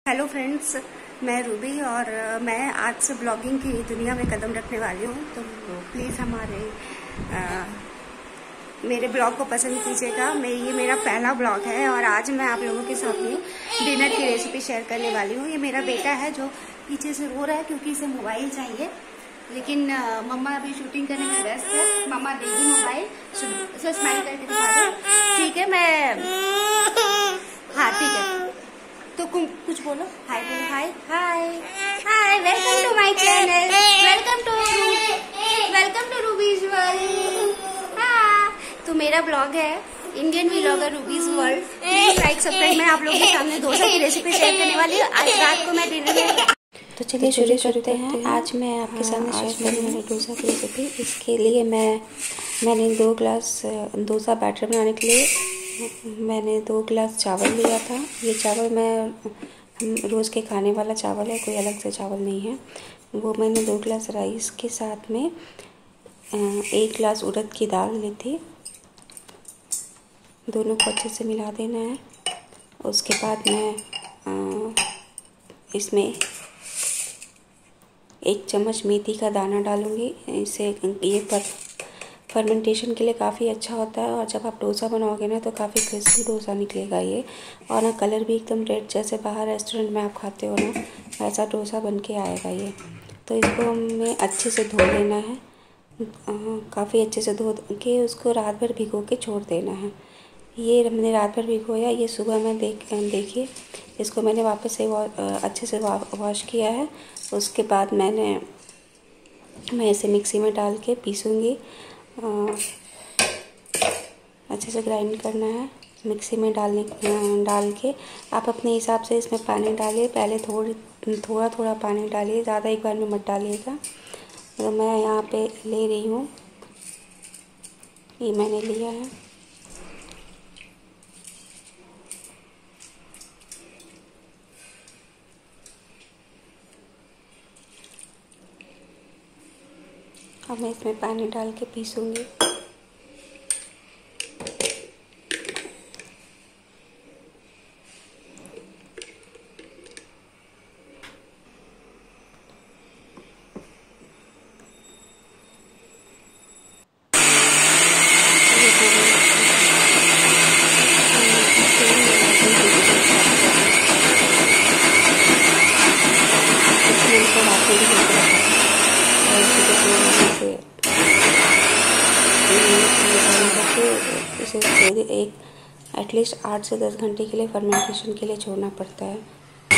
Hello friends, मैं Ruby और मैं आज से ब्लॉगिंग की दुनिया में कदम रखने वाली हूँ। तो प्लीज़ मेरे ब्लॉग को पसंद कीजिएगा। ये मेरा पहला ब्लॉग है और आज मैं आप लोगों के साथ में डिनर की रेसिपी शेयर करने वाली हूँ। ये मेरा बेटा है जो पीछे से रो रहा है क्योंकि इसे मोबाइल चाहिए, लेकिन मम्मा अभी शूटिंग करने में व्यस्त है। मम्मा देगी मोबाइल, इसे स्माइल करके दिखा दो। ठीक है, हाँ ठीक है, तो कुछ बोलो। हाय बोलो, hi hi hi. Welcome to my channel, welcome to Ruby's world. हाँ, तो मेरा ब्लॉग है Indian vlogger Ruby's world. Please like subscribe. मैं आप लोगों के सामने डोसा की रेसिपी शेयर करने वाली हूँ। आज रात को मैं डिनर में तो चलिए शुरू करते हैं। आज मैं आपके सामने शेयर कर रही हूँ डोसा की रेसिपी। इसके लिए मैंने 2 गिलास डोसा बैटर बनाने के लिए मैंने 2 गिलास चावल लिया था। ये चावल हम रोज़ के खाने वाला चावल है, कोई अलग से चावल नहीं है। वो मैंने 2 गिलास राइस के साथ में 1 गिलास उड़द की दाल ली थी। दोनों को अच्छे से मिला देना है। उसके बाद मैं इसमें 1 चम्मच मेथी का दाना डालूँगी। ये फर्मेंटेशन के लिए काफ़ी अच्छा होता है और जब आप डोसा बनाओगे ना तो काफ़ी क्रिस्पी डोसा निकलेगा ये। और ना कलर भी एकदम रेड, जैसे बाहर रेस्टोरेंट में आप खाते हो ना वैसा डोसा बन के आएगा ये। तो इसको हमें अच्छे से धो लेना है। काफ़ी अच्छे से धो के उसको रात भर भिगो के छोड़ देना है। ये हमने रात भर भिगोया। ये सुबह में देखिए इसको मैंने वापस से अच्छे से वॉश किया है। उसके बाद मैं इसे मिक्सी में डाल के पीसूँगी। अच्छे से ग्राइंड करना है। मिक्सी में डाल के आप अपने हिसाब से इसमें पानी डालिए। पहले थोड़ा पानी डालिए, ज़्यादा एक बार में मत डालिएगा। तो मैं यहाँ पे ले रही हूँ, ये मैंने लिया है। अब मैं इसमें पानी डाल के पीसूँगी। इसे एटलीस्ट 8 से 10 घंटे के लिए फर्मेंटेशन के लिए छोड़ना पड़ता है।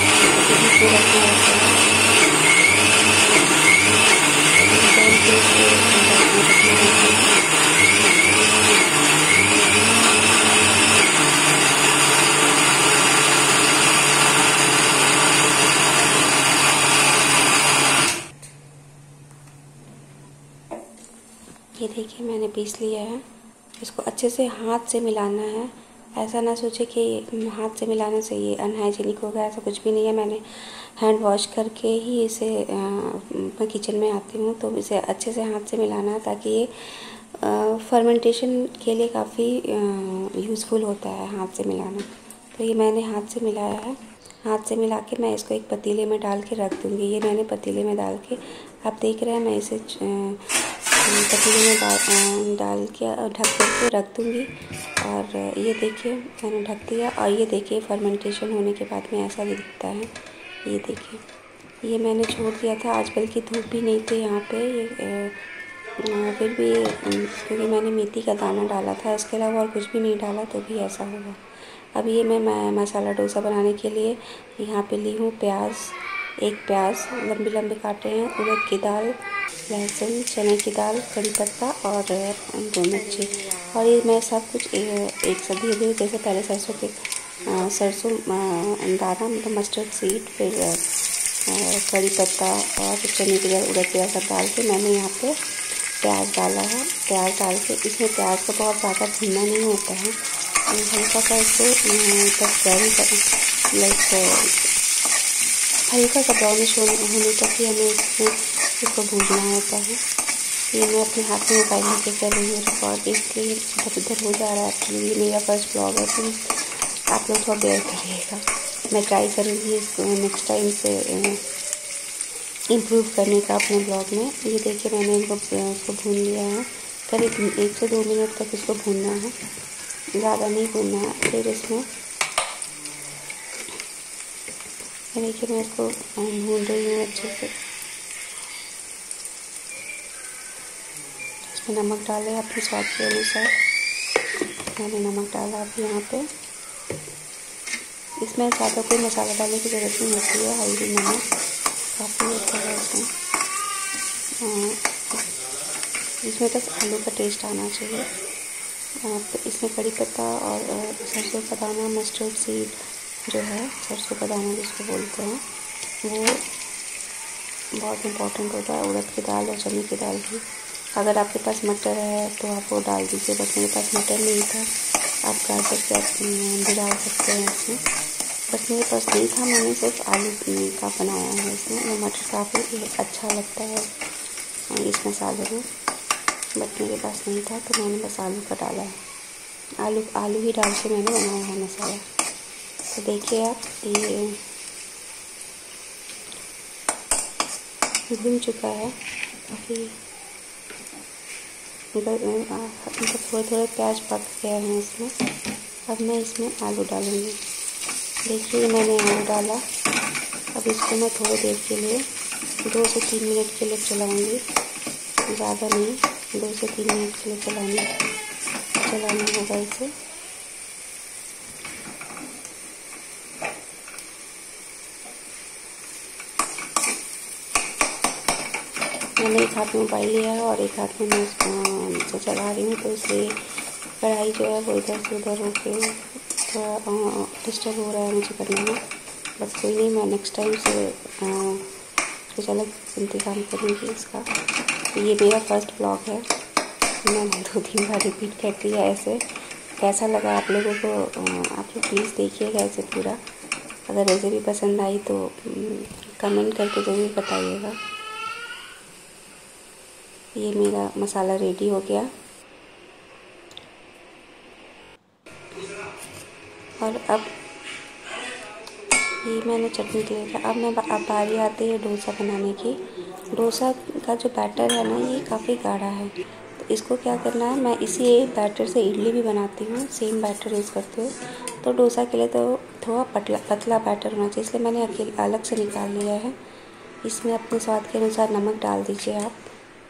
ये देखिए मैंने पीस लिया है। इसको अच्छे से हाथ से मिलाना है। ऐसा ना सोचे कि हाथ से मिलाने से ये अनहाइजीनिक होगा, ऐसा कुछ भी नहीं है। मैंने हैंड वॉश करके ही इसे मैं किचन में आती हूँ, तो इसे अच्छे से हाथ से मिलाना है ताकि ये फर्मेंटेशन के लिए काफ़ी यूज़फुल होता है हाथ से मिलाना। तो ये मैंने हाथ से मिलाया है। हाथ से मिला के मैं इसको एक पतीले में डाल के रख दूँगी। ये मैंने पतीले में डाल के, आप देख रहे हैं, मैं इसे पतीले में डाल के ढक करके रख दूँगी। और ये देखिए मैंने ढक दिया। और ये देखिए फर्मेंटेशन होने के बाद में ऐसा दिखता है। ये देखिए ये मैंने छोड़ दिया था, आजकल की धूप भी नहीं थी यहाँ पे। फिर भी क्योंकि मैंने मेथी का दाना डाला था, इसके अलावा और कुछ भी नहीं डाला तो भी ऐसा होगा। अब ये मैं मसाला डोसा बनाने के लिए यहाँ पे ली हूँ एक प्याज लंबे लंबे काटे हैं, उड़द की दाल, लहसुन, चने की दाल, कड़ी पत्ता और 2 मिर्ची। और ये मैं सब कुछ एक साथ धीरे जैसे पहले सरसों दाना मतलब मस्टर्ड सीड, फिर कड़ी पत्ता और चने की दाल, उड़द की दाल सब डाल के मैंने यहाँ पे प्याज डाला है। प्याज डाल के इसमें प्याज को बहुत ज़्यादा भुनना नहीं होता है, हल्का सा हल्का सा ब्राउनिश होने तक ही हमें इसको भूनना होता है। ये मैं अपने हाथ में मोबाइल लेके कर रही हूँ रिकॉर्ड, इसलिए इधर उधर हो जा रहा है। एक्चुअली ये मेरा फर्स्ट ब्लॉग है, प्लीज़ आप लोग थोड़ा बेयर करिएगा। मैं ट्राई करूँगी इसको नेक्स्ट टाइम से इम्प्रूव करने का अपने ब्लॉग में। ये देखिए मैंने इनको भून लिया है, करीब 1 से 2 मिनट तक इसको भूनना है, ज़्यादा नहीं भूनना है। फिर इसमें देखिए मैं इसको भून रही हूँ अच्छे से। इसमें नमक डालें अपने स्वाद के अनुसार, मैंने नमक डाला अभी यहाँ पे। इसमें ज़्यादा कोई मसाला डालने की ज़रूरत नहीं होती है, हल्दी नमक काफ़ी होता है इसमें। इसमें बस आलू का टेस्ट आना चाहिए। तो इसमें कड़ी पत्ता और सरसों का दाना, मस्टर्ड सीड जो है, सरसों का दाना जिसको बोलते हैं, वो बहुत इम्पोर्टेंट होता है। उड़द की दाल और चने की दाल भी, अगर आपके पास मटर है तो आप वो डाल दीजिए, बट मेरे पास मटर नहीं था। आप गाजर भी डाल सकते हैं इसमें, बट मेरे पास नहीं था, मैंने सिर्फ आलू का बनाया है इसमें। मटर काफ़ी अच्छा लगता है इस मसाले में, बट मेरे पास नहीं था तो मैंने बस आलू का डाला है। आलू ही डाल के मैंने बनाया है मसाला। तो देखिए आप, ये भून चुका है अभी, थोड़े थोड़े प्याज पक गए हैं इसमें। अब मैं इसमें आलू डालूँगी। देखिए मैंने आलू डाला। अब इसको मैं थोड़ी देर के लिए 2 से 3 मिनट के लिए चलाऊँगी, ज़्यादा नहीं, 2 से 3 मिनट के लिए चलाना होगा इसे। मैंने एक हाथ में मोबाइल लिया है और एक हाथ में मैं इसको चला रही हूँ, तो इसलिए कढ़ाई जो है वो इधर से उधर होके थोड़ा डिस्टर्ब हो रहा है मुझे करने में। बस कोई नहीं, मैं नेक्स्ट टाइम से कुछ अलग इंतज़ाम करूँगी इसका। ये मेरा फर्स्ट ब्लॉग है, मैंने 2-3 बार रिपीट कर दिया ऐसे। कैसा लगा आप लोगों को, आप लोग प्लीज़ देखिएगा ऐसे पूरा। अगर रेसिपी पसंद आई तो कमेंट करके ज़रूर बताइएगा। ये मेरा मसाला रेडी हो गया और अब ये मैंने चटनी ले लिया। अब बारी आती है डोसा बनाने की। डोसा का जो बैटर है ना, ये काफ़ी गाढ़ा है, तो इसको क्या करना है, मैं इसी बैटर से इडली भी बनाती हूँ, सेम बैटर यूज़ करते हो। तो डोसा के लिए तो थोड़ा पतला बैटर होना चाहिए, इसलिए मैंने अकेले अलग से निकाल लिया है। इसमें अपने स्वाद के अनुसार नमक डाल दीजिए आप।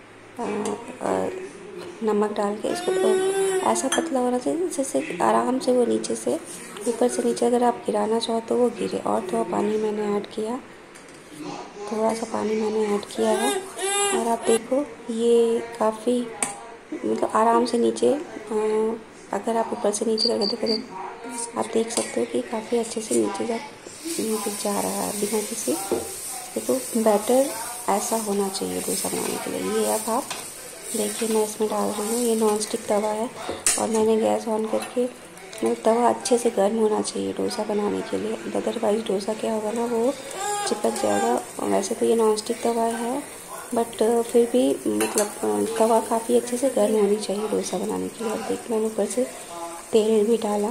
नमक डाल के इसको ऐसा पतला होना चाहिए जैसे आराम से वो नीचे से ऊपर से नीचे अगर आप गिराना चाहो तो वो गिरे। और थोड़ा पानी मैंने ऐड किया, थोड़ा सा पानी मैंने ऐड किया है। और आप देखो ये काफ़ी मतलब आराम से नीचे, अगर आप ऊपर से नीचे करके देखो तो आप देख सकते हो कि काफ़ी अच्छे से नीचे जा रहा है बिना किसी। देखो बैटर ऐसा होना चाहिए डोसा बनाने के लिए। ये अब आप देखिए मैं इसमें डाल रही हूँ। ये नॉन स्टिक तवा है और मैंने गैस ऑन करके, मतलब तवा अच्छे से गर्म होना चाहिए डोसा बनाने के लिए, अदरवाइज़ डोसा क्या होगा ना, वो चिपक जाएगा। वैसे तो ये नॉन स्टिक तवा है, बट फिर भी मतलब तवा काफ़ी अच्छे से गर्म होनी चाहिए डोसा बनाने के लिए। और देखिए मैंने ऊपर से तेल भी डाला।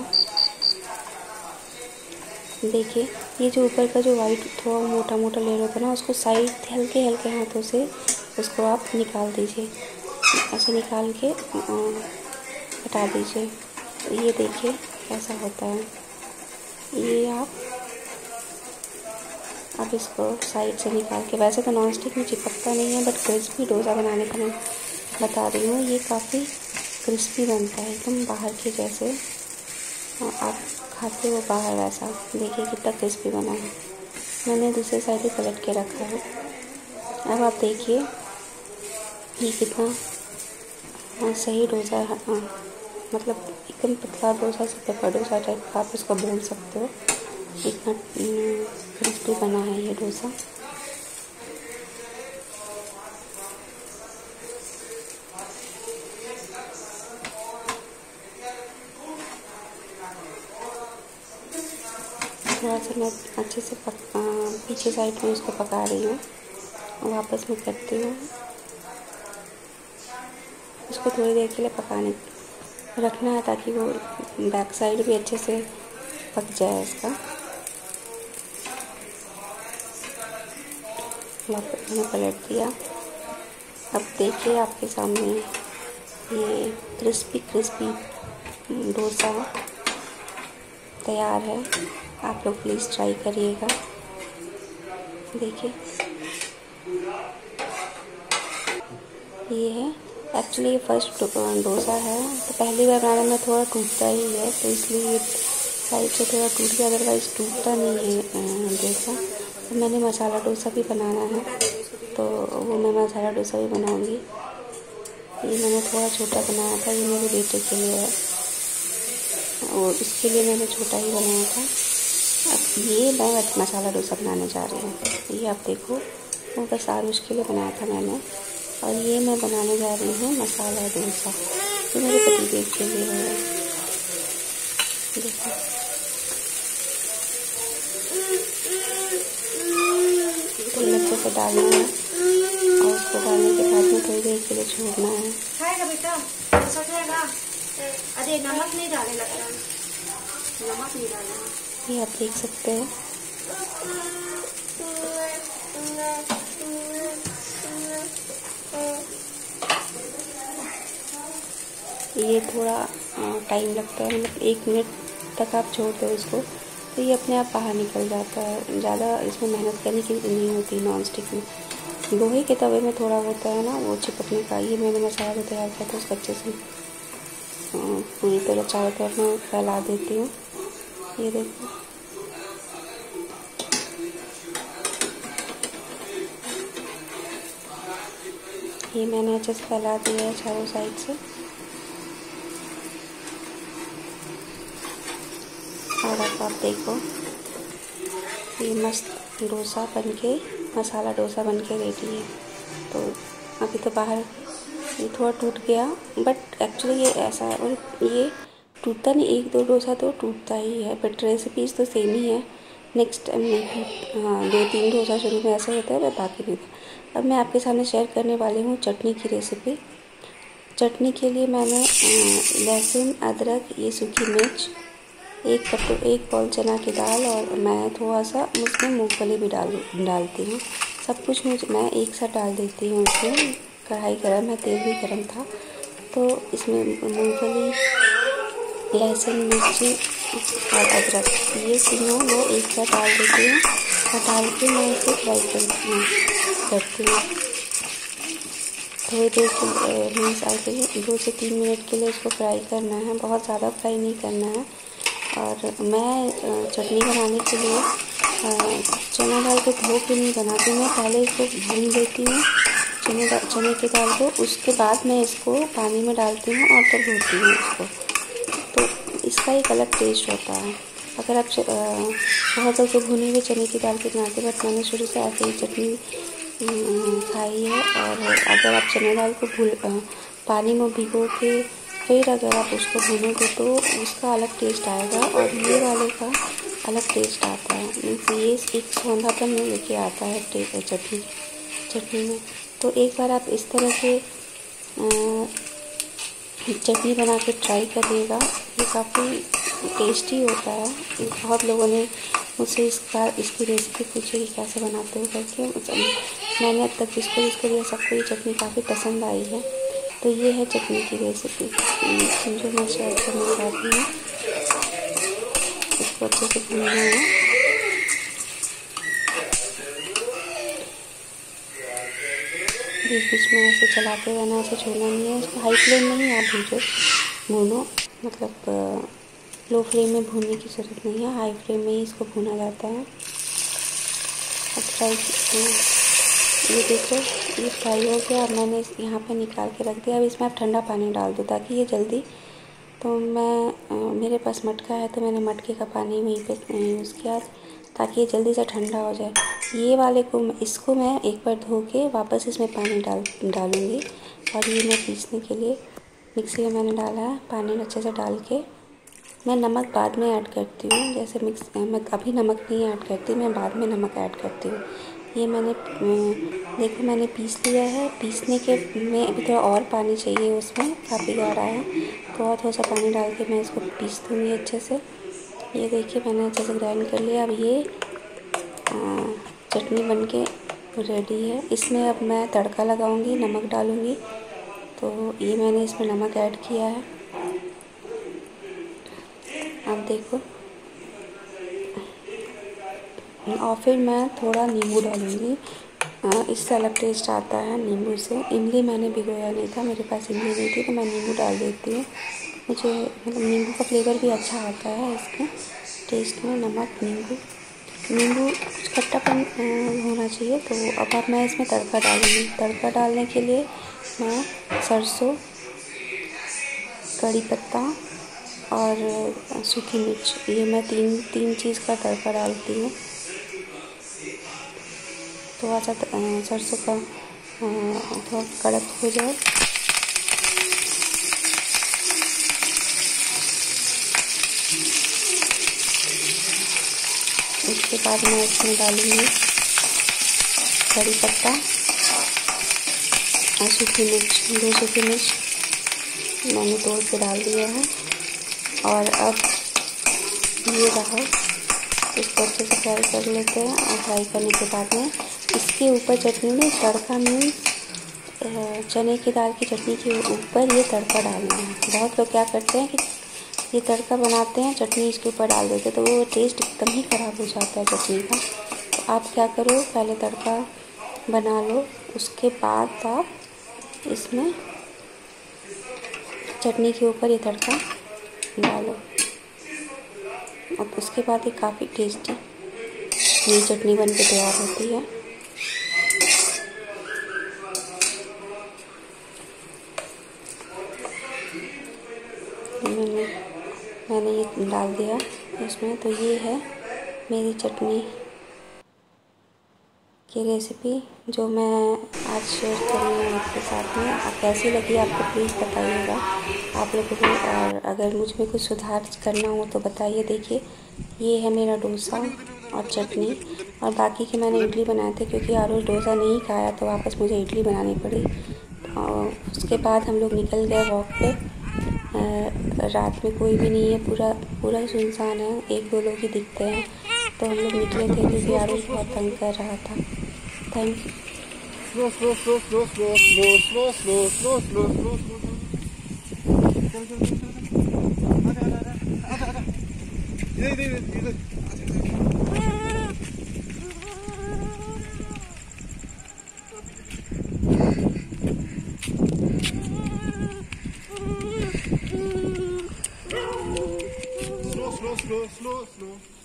देखिए ये जो ऊपर का जो वाइट थोड़ा मोटा मोटा लेयर होता है ना, उसको साइड हल्के हल्के हाथों से उसको आप निकाल दीजिए, ऐसे निकाल के हटा दीजिए। ये देखिए कैसा होता है। ये आप अब इसको साइड से निकाल के, वैसे तो नॉन स्टिक में चिपकता नहीं है, बट क्रिस्पी डोसा बनाने का मैं बता रही हूँ। ये काफ़ी क्रिस्पी बनता है, एकदम बाहर के जैसे आप खाते हो बाहर वैसा। देखिए कितना क्रिस्पी बना है। मैंने दूसरे साइड ही पलट के रखा है। अब आप देखिए ये कितना सही डोसा है, मतलब एकदम पतला डोसा से पेपर डोसा टाइप का आप इसको बोल सकते हो। इतना क्रिस्पी बना है ये डोसा। थोड़ा सा मैं अच्छे से पीछे साइड में इसको पका रही हूँ, वापस मैं करती हूँ। इसको थोड़ी देर के लिए पकाने रखना है ताकि वो बैक साइड भी अच्छे से पक जाए इसका। वापस मैंने पलट दिया। अब देखिए आपके सामने ये क्रिस्पी क्रिस्पी डोसा तैयार है। आप लोग प्लीज़ ट्राई करिएगा। देखिए ये है, एक्चुअली ये फर्स्ट डोसा है, तो पहली बार बनाने में थोड़ा टूटता ही है, तो इसलिए ये साइड से थोड़ा टूट गया, अदरवाइज़ टूटता नहीं है डोसा। तो मैंने मसाला डोसा भी बनाना है, तो वो मैं मसाला डोसा भी बनाऊंगी। ये मैंने थोड़ा छोटा बनाया था, ये मेरे बेटे के लिए है और इसके लिए मैंने छोटा ही बनाया था। अब ये मैं मसाला डोसा बनाने जा रही हूँ। ये आप देखो, वो बस आरुष के लिए बनाया था मैंने, और ये मैं बनाने जा रही हूँ मसाला डोसा। ये मेरे पतिदेव के लिए है। देखो तो अच्छे से डालना है और उसको डालने के बाद में थोड़ी देर के लिए छोड़ना है। खाएगा बेटा, सकेगा। अरे नमक नहीं डाले लगता, नमक नहीं डालना। ये आप देख सकते हैं। ये थोड़ा टाइम लगता है, मतलब 1 मिनट तक आप छोड़ दो इसको, तो ये अपने आप बाहर निकल जाता है। ज़्यादा इसमें मेहनत करने की नहीं होती। नॉन स्टिक में, लोहे के तवे में थोड़ा होता है ना वो चिपकने का। ये मैंने मसाला जो तैयार किया था उसको अच्छे से पूरी तरह चारों तरफ में फैला देती हूँ। ये देखो, ये मैंने अच्छे से फैला दिया है चारों साइड से। और अब आप देखो, ये मस्त डोसा बनके, मसाला डोसा बनके रेडी है। तो अभी तो बाहर ये थोड़ा टूट गया, बट एक्चुअली ये ऐसा है, और ये टूटता नहीं। 1-2 डोसा तो टूटता ही है, बट रेसिपीज़ तो सेम ही है। नेक्स्ट टाइम नहीं, हाँ 2-3 डोसा शुरू में ऐसा होता है, वह बाकी नहीं था। अब मैं आपके सामने शेयर करने वाली हूँ चटनी की रेसिपी। चटनी के लिए मैंने लहसुन, अदरक, ये सूखी मिर्च, 1 बाउल चना की दाल, और मैं थोड़ा सा उसमें मूंगफली भी डालती हूँ। सब कुछ मैं एक साथ डाल देती हूँ। उसमें कढ़ाई गर्म है, तेल भी गर्म था, तो इसमें मूंगफली, लहसुन, मिर्ची और अदरक, ये तीनों वो एक साथ डाल देती हूँ और डाल के मैं इसे फ्राई करती हूँ। थोड़ी देर के मीन्स आगे 2 से 3 मिनट के लिए इसको फ्राई करना है, बहुत ज़्यादा फ्राई नहीं करना है। और मैं चटनी बनाने के लिए चना दाल को धो के नहीं बनाती, मैं पहले इसको भून देती हूँ चने की दाल को, उसके बाद मैं इसको पानी में डालती हूँ और तब धोती हूँ इसको। तो इसका एक अलग टेस्ट होता है। अगर आप बहुत ज़्यादा भुनी हुई चने की दाल के बनाते, बट मैंने शुरू से ऐसे ही चटनी खाई है। और अगर आप चने दाल को पानी में भिगो के फिर अगर आप उसको भूनोगे तो उसका अलग टेस्ट आएगा, और ये वाले का अलग टेस्ट आता है। मीन्स ये एक सौंधापन में लेके आता है चटनी में। तो एक बार आप इस तरह से चटनी बना के ट्राई करिएगा, ये काफ़ी टेस्टी होता है। बहुत लोगों ने मुझसे इसकी रेसिपी पूछी कि कैसे बनाते हो करके। मैंने अब तक जिसको दिया सबको ये चटनी काफ़ी पसंद आई है। तो ये है चटनी की रेसिपी जो मैं शेयर करना चाहती हूँ। इसको अच्छे से भूनना है। बीच बीच में ऐसे चलाते रहना, ऐसे छोड़ना नहीं है। इसको हाई फ्लेम में ही आप भूनो, मतलब लो फ्लेम में भूनने की ज़रूरत नहीं है, हाई फ्लेम में ही इसको भूना जाता है। अब फ्राई, ये देखो ये फ्राई हो गया। अब मैंने यहाँ पे निकाल के रख दिया। अब इसमें आप ठंडा पानी डाल दो ताकि ये जल्दी, तो मेरे पास मटका है तो मैंने मटके का पानी वहीं पे यूज़ किया ताकि ये जल्दी से ठंडा हो जाए। ये वाले को इसको मैं एक बार धो के वापस इसमें पानी डालूँगी। और ये मैं पीसने के लिए मिक्सी में मैंने डाला है। पानी अच्छे से डाल के मैं नमक बाद में ऐड करती हूँ। जैसे मैं अभी नमक नहीं ऐड करती, मैं बाद में नमक ऐड करती हूँ। ये मैंने देखो मैंने पीस लिया है। पीसने के में अभी थोड़ा और पानी चाहिए, उसमें काफ़ी गाढ़ा है, तो और थोड़ा सा पानी डाल के मैं इसको पीस दूँगी अच्छे से। ये देखिए मैंने अच्छे से ग्राइंड कर लिया। अब ये चटनी बनके रेडी है। इसमें अब मैं तड़का लगाऊंगी, नमक डालूंगी। तो ये मैंने इसमें नमक ऐड किया है। अब देखो, और फिर मैं थोड़ा नींबू डालूंगी। इससे अलग टेस्ट आता है नींबू से। इमली मैंने भिगोया नहीं था, मेरे पास इमली नहीं थी, तो मैं नींबू डाल देती हूँ। मुझे मतलब नींबू का फ्लेवर भी अच्छा आता है इसके टेस्ट में। नमक, नींबू कुछ खट्टापन होना चाहिए। तो अब मैं इसमें तड़का डालूँगी। तड़का डालने के लिए मैं सरसों, कड़ी पत्ता और सूखी मिर्च, ये मैं तीन चीज़ का तड़का डालती हूँ। थोड़ा सा सरसों का थोड़ा कड़क हो जाए, उसके बाद मैं इसमें डालूँगी कड़ी पत्ता और सूखी मिर्च। 2 सूखी मिर्च मैंने तोड़ के डाल दिया है। और अब ये रहा, इसको अच्छे से फ्राई कर लेते हैं। और फ्राई करने के बाद में इसके ऊपर चटनी में तड़का में चने की दाल की चटनी के ऊपर ये तड़का डालना है। बहुत लोग क्या करते हैं कि ये तड़का बनाते हैं, चटनी इसके ऊपर डाल देते हैं, तो वो टेस्ट एकदम ही ख़राब हो जाता है चटनी का। तो आप क्या करो, पहले तड़का बना लो, उसके बाद आप इसमें चटनी के ऊपर ये तड़का डालो। और उसके बाद ये काफ़ी टेस्टी ये चटनी बन के तैयार होती है। मैंने ये डाल दिया इसमें। तो ये है मेरी चटनी की रेसिपी जो मैं आज शेयर कर रही हूँ आपके साथ में। आप कैसी लगी आपको प्लीज़ बताइएगा आप लोगों को। और अगर मुझ में कुछ सुधार करना हो तो बताइए। देखिए, ये है मेरा डोसा और चटनी। और बाकी के मैंने इडली बनाए थे, क्योंकि आरोज डोसा नहीं खाया तो वापस मुझे इडली बनानी पड़ी। और उसके बाद हम लोग निकल गए वॉक पे। रात में कोई भी नहीं है, पूरा सुनसान है, 1-2 लोग ही दिखते हैं। तो हम लोग निकले थे क्योंकि आरोज बहुत तंग कर रहा था। Thank slow.